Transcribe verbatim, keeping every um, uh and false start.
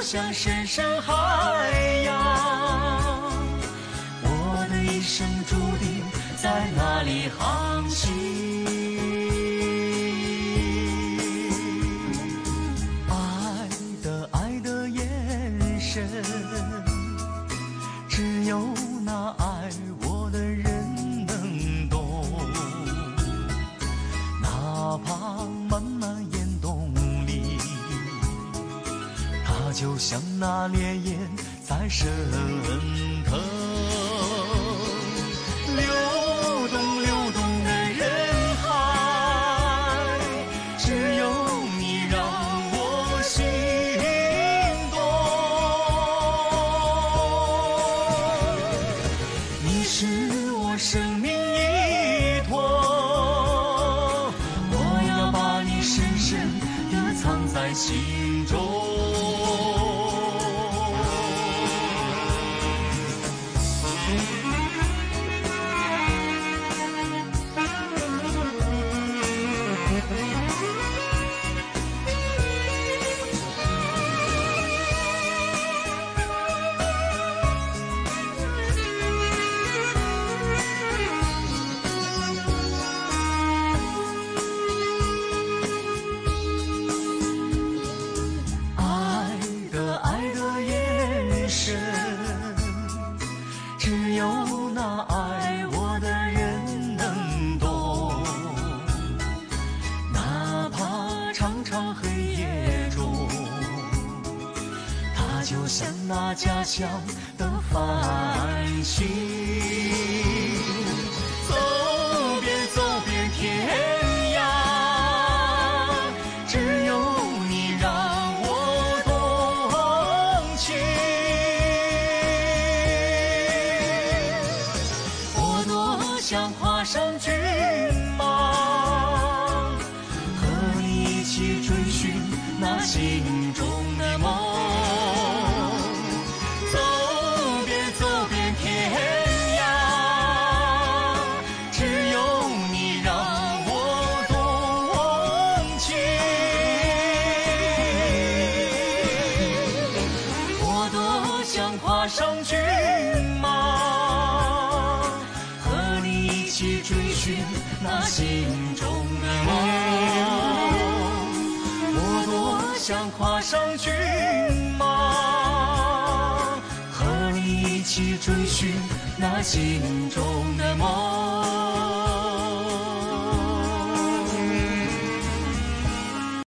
向深深海洋。我的一生注定在那里航行。爱的爱的眼神，只有那爱我的人能懂。哪怕漫漫烟洞里，它就像那烈焰在升腾。流动流动的人海，只有你让我心动。你是我生命依托，我要把你深深地藏在心中。只有那爱我的人能懂，哪怕长长黑夜中，它就像那家乡的繁星。走遍走遍天涯，只有你让我动情。想跨上骏马，和你一起追寻那心中的梦。走遍走遍天涯，只有你让我动情。我多想跨上骏马，一起追寻那心中的梦。我多想跨上骏马，和你一起追寻那心中的梦。